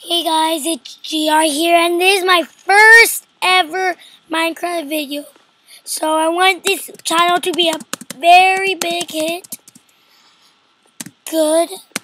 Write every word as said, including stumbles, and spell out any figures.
Hey guys, it's G R here, and this is my first ever Minecraft video. So I want this channel to be a very big hit. Good.